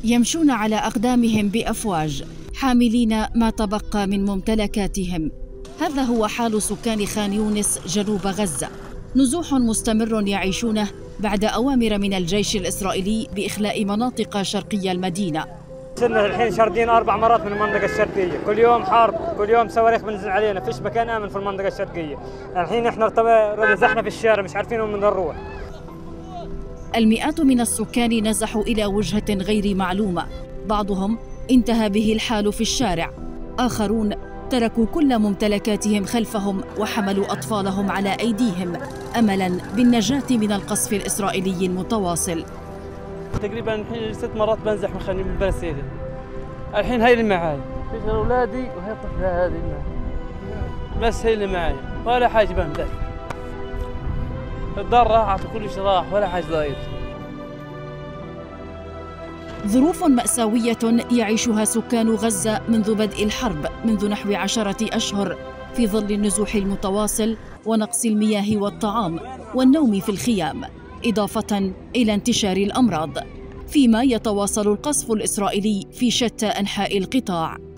يمشون على أقدامهم بأفواج حاملين ما تبقى من ممتلكاتهم. هذا هو حال سكان خان يونس جنوب غزة، نزوح مستمر يعيشونه بعد أوامر من الجيش الإسرائيلي بإخلاء مناطق شرقي المدينة. صرنا الحين شاردين 4 مرات من المنطقة الشرقية، كل يوم حرب، كل يوم صواريخ بنزل علينا، فيش مكان آمن في المنطقة الشرقية. الحين احنا نزحنا في الشارع مش عارفين وين بدنا نروح. المئات من السكان نزحوا إلى وجهة غير معلومة، بعضهم انتهى به الحال في الشارع، آخرون تركوا كل ممتلكاتهم خلفهم وحملوا أطفالهم على أيديهم أملاً بالنجاة من القصف الإسرائيلي المتواصل. تقريباً الحين 6 مرات بنزح من بلد سيدي. الحين هاي اللي معاي، في أولادي وهي الطفلة هذه معي. بس هي اللي معاي ولا حاجة بمدح. الدار راحت وكل شيء راح ولا حاجة ضايل. ظروف مأساوية يعيشها سكان غزة منذ بدء الحرب منذ نحو 10 أشهر في ظل النزوح المتواصل ونقص المياه والطعام والنوم في الخيام، إضافة إلى انتشار الأمراض، فيما يتواصل القصف الإسرائيلي في شتى أنحاء القطاع.